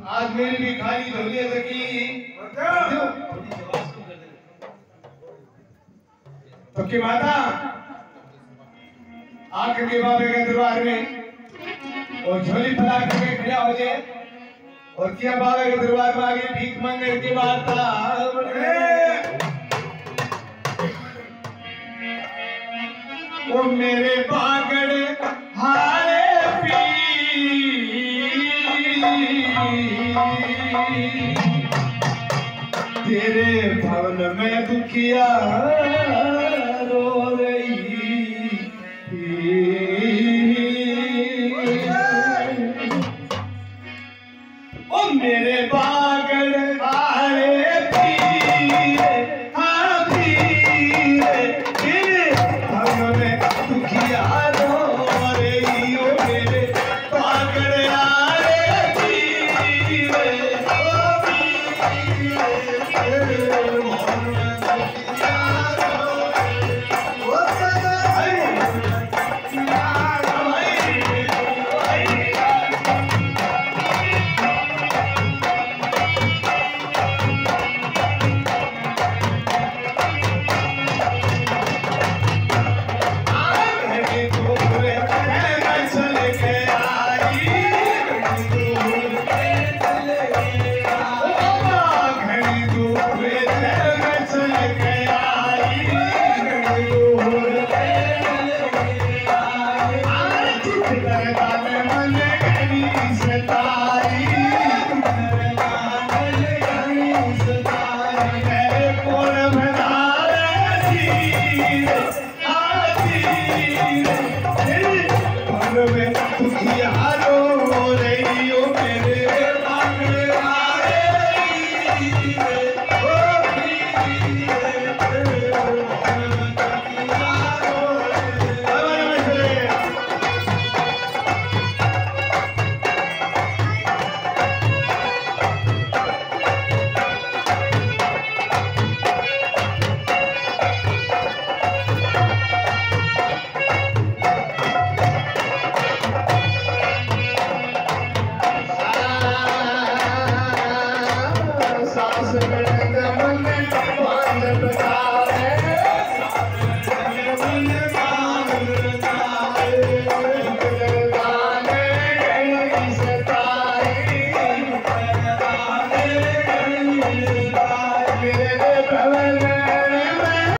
आज मेरी भी खाली झोली है सकी तो की माता आकर के बाबे के दरबार में और झोली फैला करके खड़ा हो जाए और क्या बाबे के दरबार में आगे भीख मांगने की बात वो मेरे बागड़ हारे तेरे भवन में दुखिया रो रही ओ मेरे